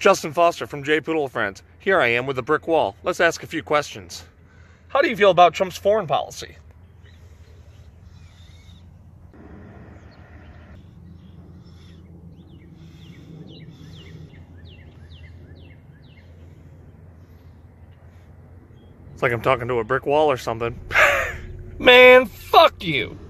Justin Foster from J.Poodle Friends. Here I am with a brick wall. Let's ask a few questions. How do you feel about Trump's foreign policy? It's like I'm talking to a brick wall or something. Man, fuck you!